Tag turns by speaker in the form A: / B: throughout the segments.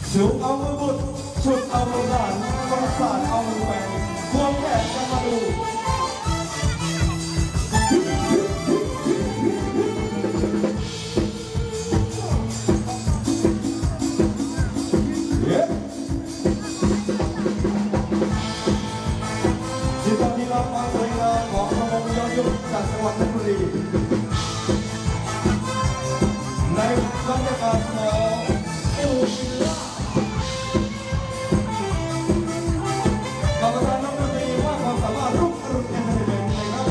A: สูงเอามือบุดชุดเอามือหลานสงสารเอามือแฝงควงแขนกันมาดูจิตวิญญาณความสวยงามของพระองค์ย้อนยุคจากจังหวัดเพชรบุรีในบรรยากาศของกรรมการนักดนตรีว่าความสามารถรุ่งอรุณเอนเตอร์เทนเมนต์นะครับ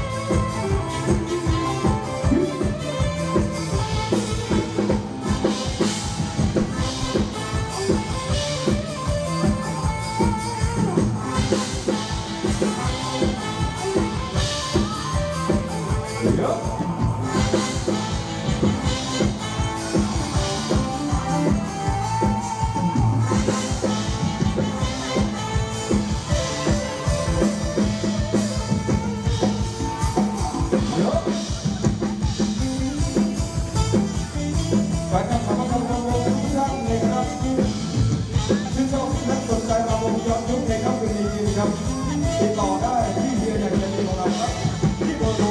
A: ติดต่อได้ที่เฮียใหญ่ใจดีของเราครับที่เบอร์โทร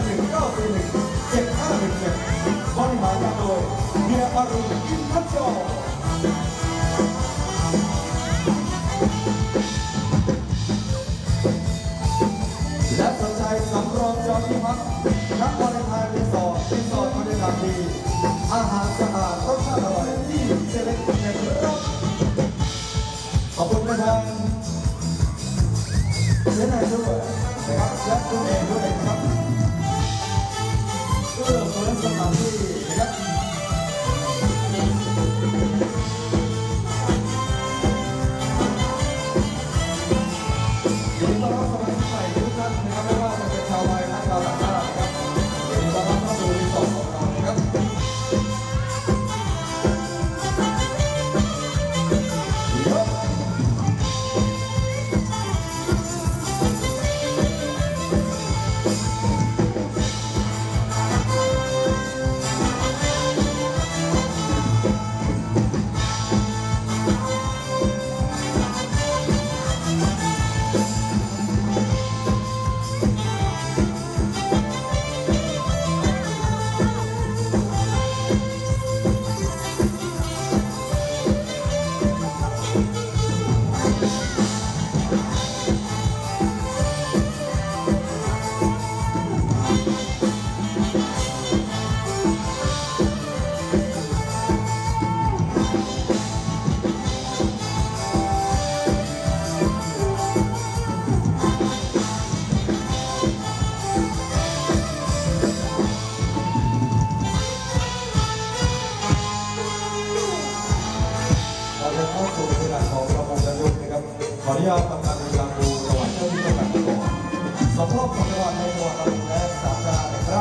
A: 081-941-7517บริหารการโดยเฮียอรุณอินทัชโชและสนใจสำรองจองที่พักนักวอลเลย์บอลรีสอร์ทบรรยากาศดีอาหารสะอาดรสชาติอร่อยที่เซเล็กเน็ตครับขอบคุณประธานเสียนายด้วยนะครับและคุณเองด้วยนะครับเพื่อเปิดสถานที่นะครับยินดีต้อนรับสมาชิกใหม่ทุกท่านนะครับไม่ว่าจะเป็นชาวไทยและชาวต่างชาตินะครับยินดีต้อนรับเข้าสู่รีสอร์ทของเรานะครับขออนุญาตทำการบริการดูระหว่างเจ้าที่ประกันตัวสำรอบของจังหวัดในจังหวัดตรังและสามจังหวัดนะครับ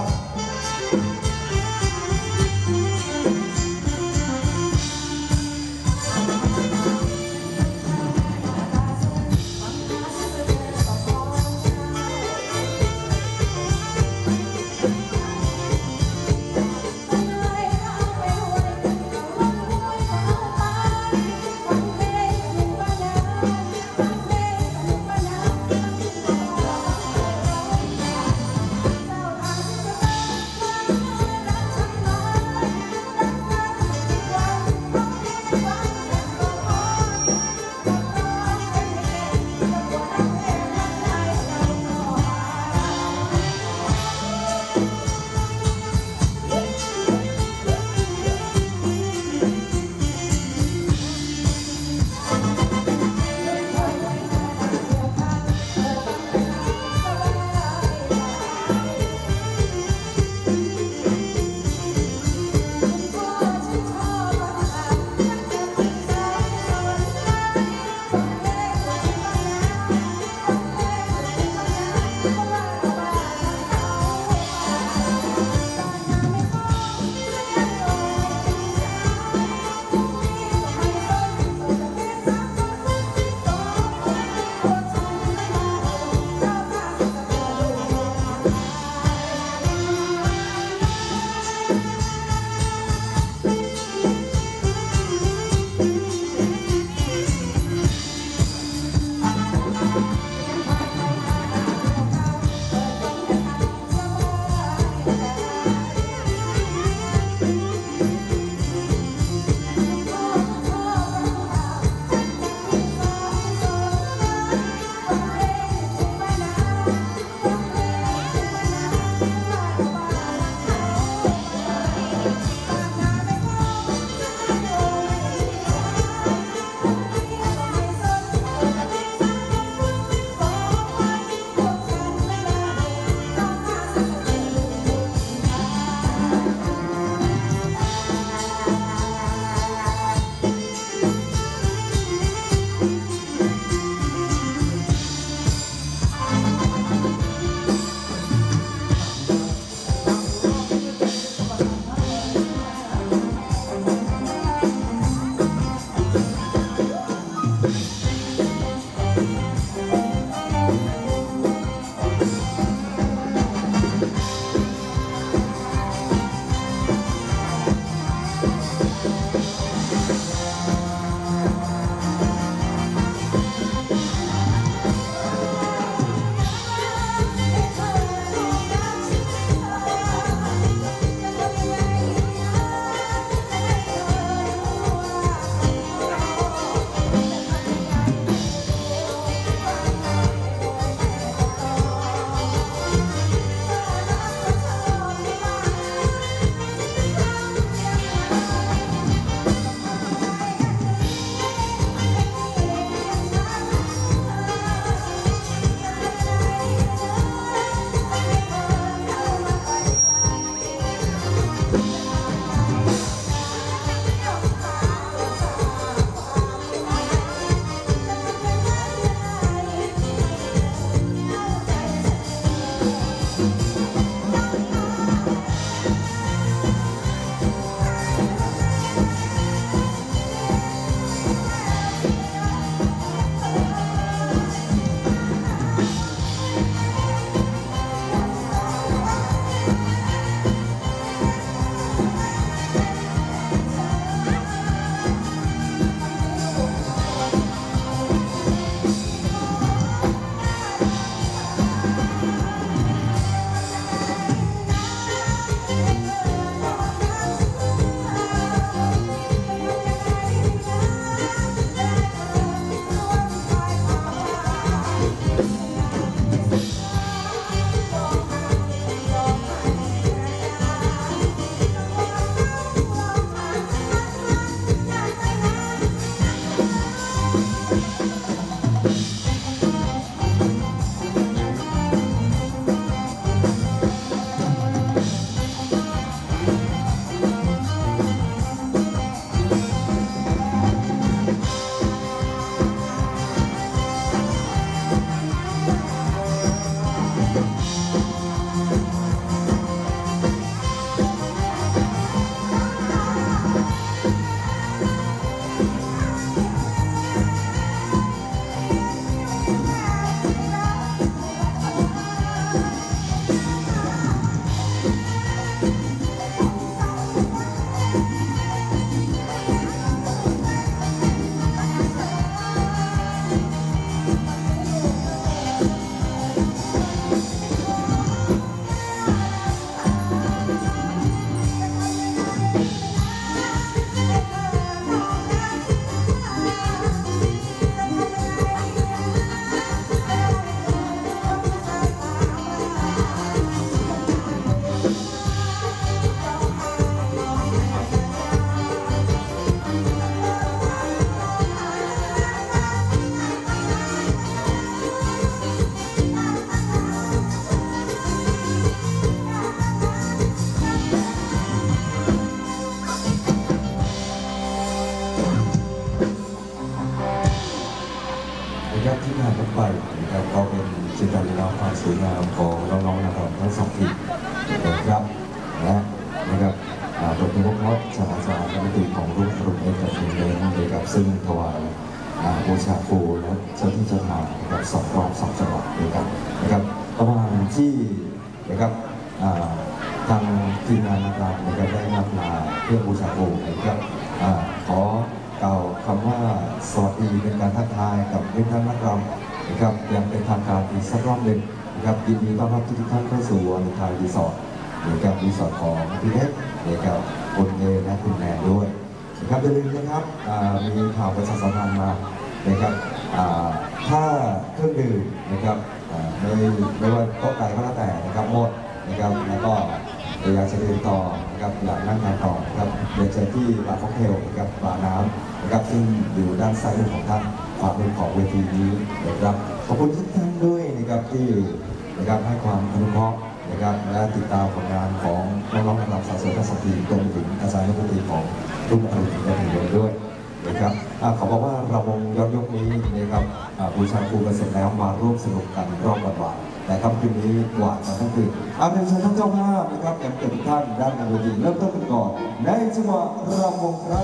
A: นะครับที่งานรถไฟนะครับก็เป็นจิตรลีลาความสวยงามของน้องๆนะครับทั้งสองทีมนะครับนะครับโดยเฉพาะศาสตราจารย์นักดนตรีของรุ่นรุ่นเอกชนเองนะครับซึ่งถวายบูชาครูและเจ้าที่เจ้าทางนะครับ2 รอบ 2 จังหวัดด้วยกันนะครับระหว่างที่นะครับทางทีมงานนะครับได้นำมาเพื่อบูชาครูนะครับขอกล่าวคำว่าสวัสดีเป็นการทักทายกับเพื่อนท่านนักรำนะครับยังเป็นทางการอีกสักรอบหนึ่งนะครับยินดีต้อนรับทุกท่านเข้าสู่วันไทยรีสอร์ทนะครับรีสอร์ทของพี่เล็กนะครับคุณเอและคุณแนนด้วยนะครับอย่าลืมนะครับมีข่าวประชาสัมพันธ์มานะครับถ้าเครื่องดื่มนะครับไม่ว่าโต๊ะใดก็แล้วแต่นะครับหมดนะครับแล้วก็อยากจะเดินต่อนะครับอยากนั่งทานต่อนะครับเดินเจอที่บาร์ค็อกเทลนะครับบาร์น้ำนะครับซึ่งอยู่ด้านซ้ายมือของท่านขวามือของเวทีนี้นะครับขอบคุณทุกท่านด้วยนะครับที่นะครับให้ความอนุเคราะห์นะครับและติดตามผลงานของน้องๆนักรำสาวสวยทั้งสองทีมรวมถึงอาจารย์นักดนตรีของรุ่นอรุณและถึงด้วยนะครับขอบอกว่าเราวงย้อนยุคนี้นะครับบูชาครูกันเสร็จแล้วมาร่วมสนุกกันรอบวันแต่ครับคืนนี้หวานกันทั้งคืนเรียนเชิญท่านเจ้าภาพนะครับแขกทุกท่านด้านการดนตรีเริ่มต้นกันก่อนในจังหวะรำวงครับ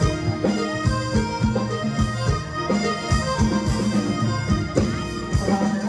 A: ส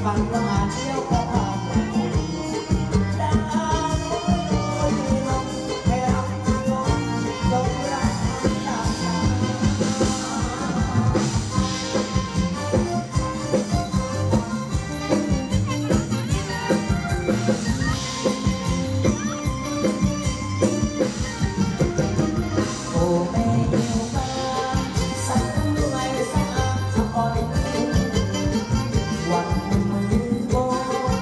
B: ฝันว่าเที่ยวก็ผ่านดาวลงให้รักลงจงรักตามตาโอ้แม่เดียวมาสั่งไม่สะอาดจะปล่อยวันมือโบ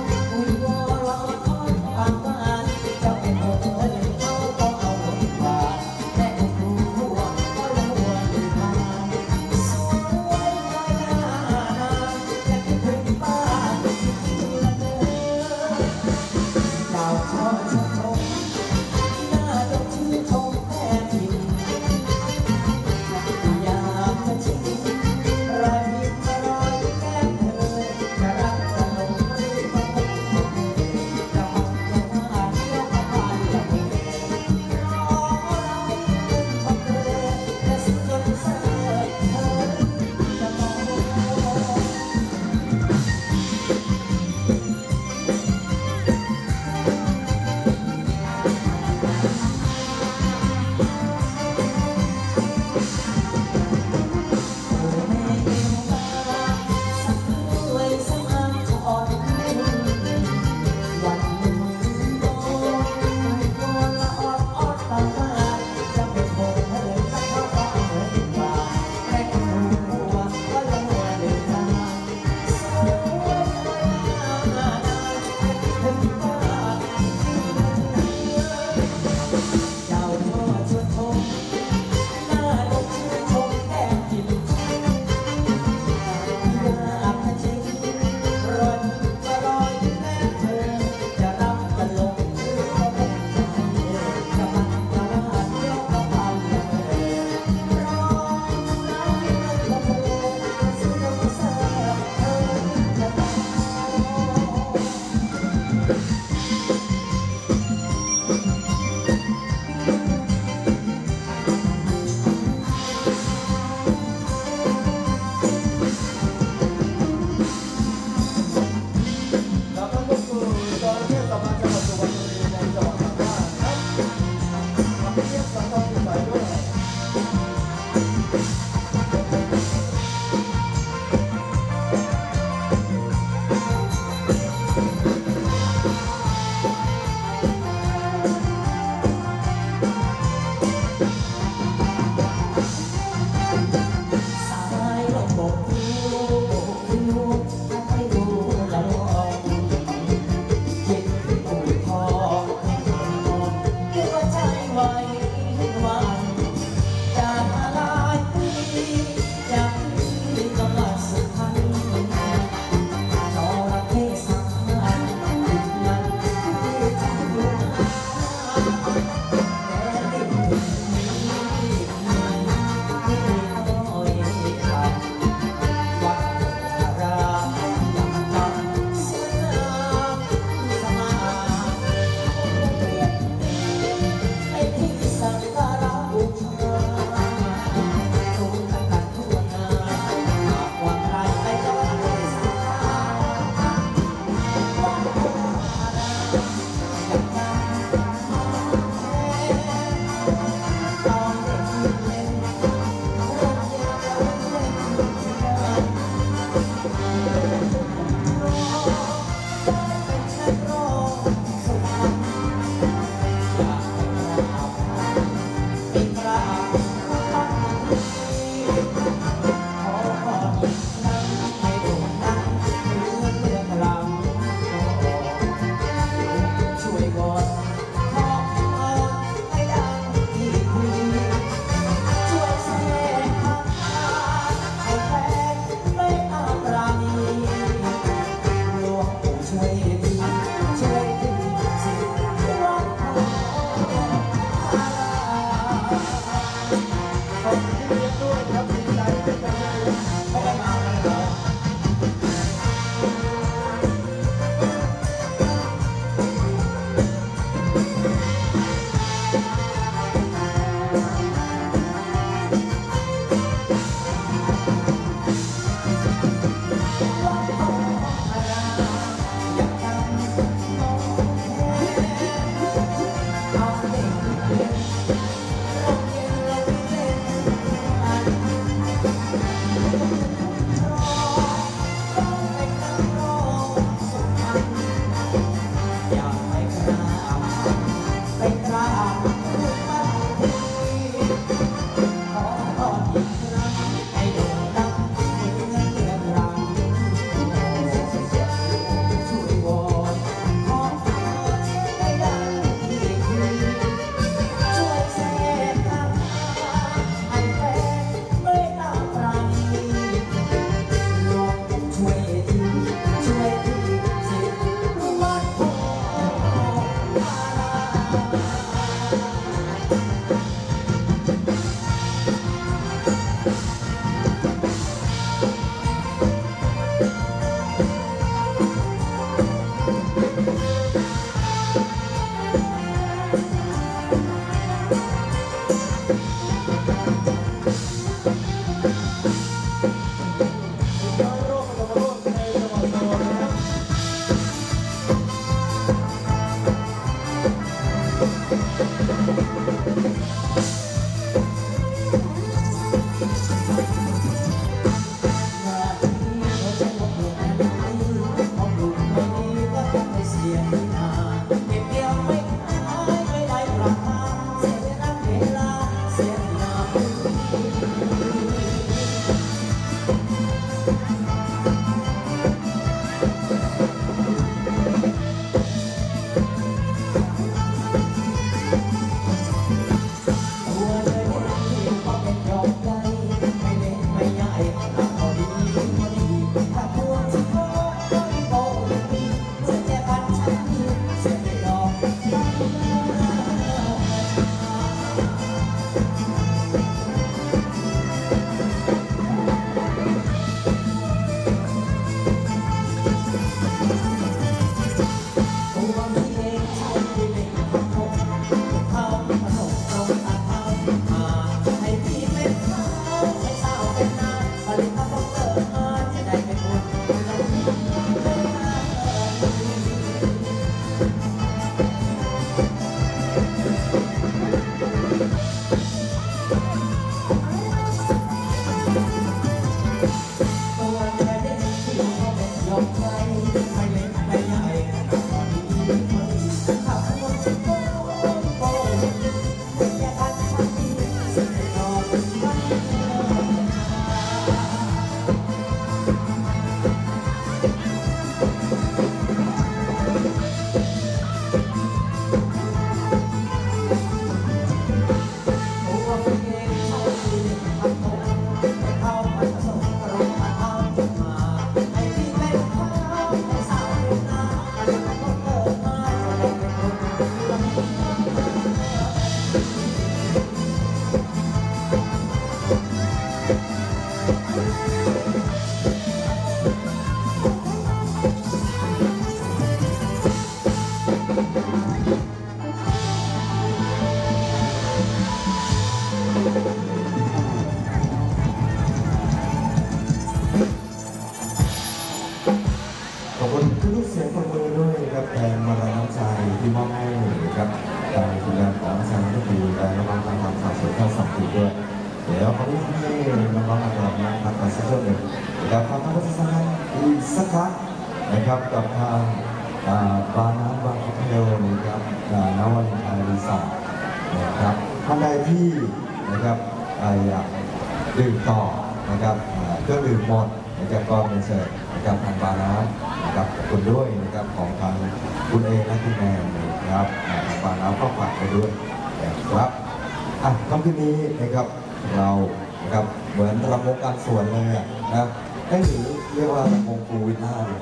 A: แทนมาลัยน้ำใจที่มอบให้นะครับทางทีมงานของอาจารย์นักดนตรีและน้องๆทางสาวสวยทั้งสองทีมด้วยเดี๋ยวขอที่ให้น้องๆมาลองนะครับกันสักเรื่องหนึ่งนะครับขอท่านผู้ชมอีกสักครั้งนะครับกับทางบาร์น้ำบางคอเทลนะครับณวันไทยรีสอร์ทนะครับท่านใดที่นะครับอยากดื่มต่อนะครับเครื่องดื่มหมดนะครับก็เป็นเชิญนะครับทางบาร์น้ำนะครับขอบคุณด้วยนะครับของทางคุณเอและคุณแมนนะครับทางบาร์น้ำก็ฝากไปด้วยนะครับค่ำคืนนี้นะครับเรานะครับเหมือนรำวงการสวนเลยนะให้หรือเรียกว่ารำวงปูวิน่าเลย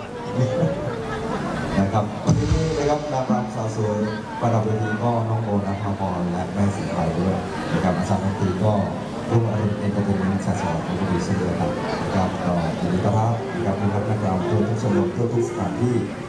A: นะครับวันนี้นะครับนางรำสาวสวยประดับเวทีก็น้องโบนัสพาพรและแม่สีไทยด้วยนะครับอาจารย์ดนตรีก็รุ่งอรุณเอ็นเตอร์เทนเมนต์ชาติสวัสดิ์ดีเช่นเดียวกันนะครับก็ยินดีต้อนรับนะครับผู้รับนักรำทั่วทุกชมรมทั่วทุกสถานที่